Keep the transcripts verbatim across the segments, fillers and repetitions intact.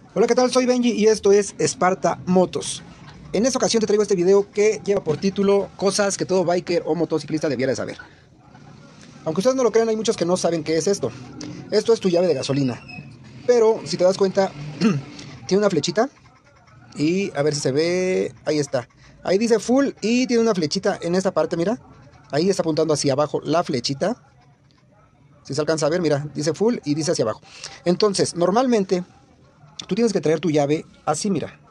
Hola, ¿qué tal? Soy Benji y esto es Sparta Motos. En esta ocasión te traigo este video que lleva por título Cosas que todo biker o motociclista debiera de saber. Aunque ustedes no lo crean, hay muchos que no saben qué es esto. Esto es tu llave de gasolina. Pero si te das cuenta, tiene una flechita. Y a ver si se ve, ahí está. Ahí dice full y tiene una flechita en esta parte, mira. Ahí está apuntando hacia abajo la flechita. Si se alcanza a ver, mira, dice full y dice hacia abajo. Entonces, normalmente tú tienes que traer tu llave así, mira.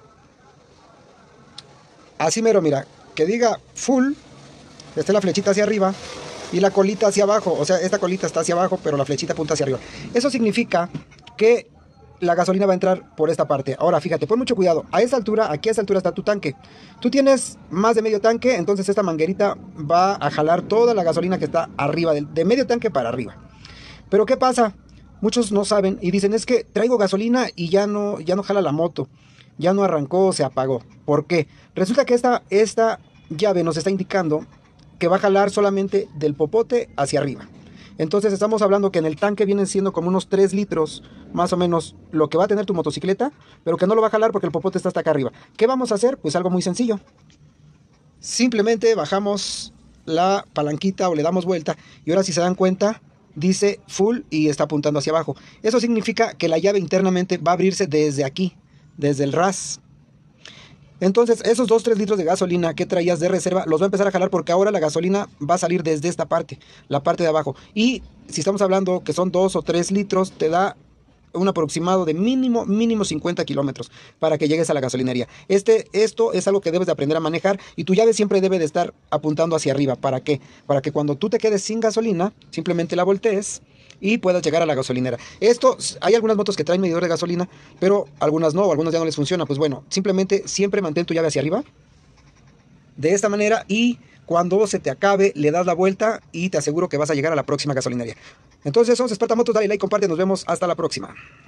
Así mero, mira, que diga full, esté la flechita hacia arriba y la colita hacia abajo. O sea, esta colita está hacia abajo, pero la flechita apunta hacia arriba. Eso significa que la gasolina va a entrar por esta parte. Ahora, fíjate, pon mucho cuidado. A esta altura, aquí a esta altura está tu tanque. Tú tienes más de medio tanque, entonces esta manguerita va a jalar toda la gasolina que está arriba, de, de medio tanque para arriba. Pero ¿qué pasa? Muchos no saben y dicen, es que traigo gasolina y ya no, ya no jala la moto. Ya no arrancó, se apagó. ¿Por qué? Resulta que esta, esta llave nos está indicando que va a jalar solamente del popote hacia arriba. Entonces estamos hablando que en el tanque vienen siendo como unos tres litros, más o menos, lo que va a tener tu motocicleta, pero que no lo va a jalar porque el popote está hasta acá arriba. ¿Qué vamos a hacer? Pues algo muy sencillo. Simplemente bajamos la palanquita o le damos vuelta y ahora si se dan cuenta dice full y está apuntando hacia abajo. Eso significa que la llave internamente va a abrirse desde aquí, desde el ras. Entonces esos dos tres litros de gasolina que traías de reserva los va a empezar a jalar porque ahora la gasolina va a salir desde esta parte, la parte de abajo. Y si estamos hablando que son dos o tres litros, te da un aproximado de mínimo, mínimo cincuenta kilómetros para que llegues a la gasolinería. Este, esto es algo que debes de aprender a manejar y tu llave siempre debe de estar apuntando hacia arriba. ¿Para qué? Para que cuando tú te quedes sin gasolina, simplemente la voltees y puedas llegar a la gasolinera. Esto, hay algunas motos que traen medidor de gasolina, pero algunas no, o algunas ya no les funciona. Pues bueno, simplemente siempre mantén tu llave hacia arriba, de esta manera, y cuando se te acabe, le das la vuelta y te aseguro que vas a llegar a la próxima gasolinería. Entonces, somos Sparta Motos, dale like, comparte, nos vemos hasta la próxima.